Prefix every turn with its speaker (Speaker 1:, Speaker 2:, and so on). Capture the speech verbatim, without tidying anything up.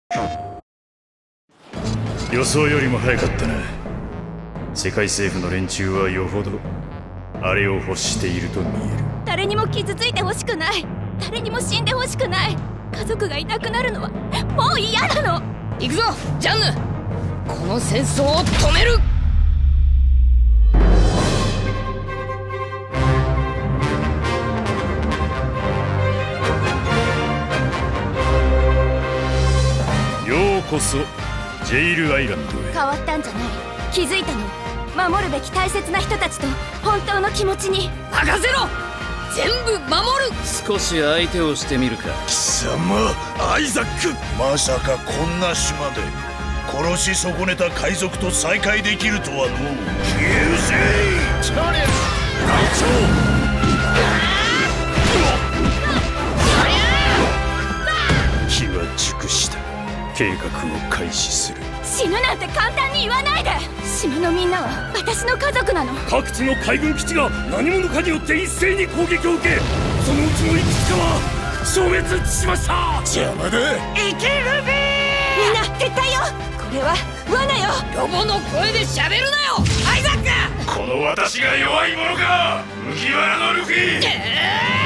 Speaker 1: 予想よりも早かったな。世界政府の連中はよほどあれを欲していると見える。
Speaker 2: 誰にも傷ついてほしくない。誰にも死んでほしくない。家族がいなくなるのはもう嫌なの。
Speaker 3: 行くぞジャンヌ、この戦争を止める。
Speaker 1: ようこそジェイルアイランドへ。
Speaker 2: 変わったんじゃない。気づいたの。守るべき大切な人たちと本当の気持ちに。
Speaker 3: 任せろ、全部守る。
Speaker 4: 少し相手をしてみるか。
Speaker 5: 貴様アイザック、まさかこんな島で殺し損ねた海賊と再会できるとはのう。消え失せチャレンジ隊長。
Speaker 1: 機は熟した。計画を開始する。
Speaker 2: 死ぬなんて簡単に言わないで。島のみんなは私の家族なの。
Speaker 1: 各地の海軍基地が何者かによって一斉に攻撃を受け、そのうちのいくつかは消滅しました。
Speaker 5: 邪魔だ。
Speaker 3: 生きるべ
Speaker 2: みんな撤退よ。これは罠よ。
Speaker 3: ロボの声で喋るなよアイザック。
Speaker 1: この私が弱いものか、麦わらのルフィ。
Speaker 3: えー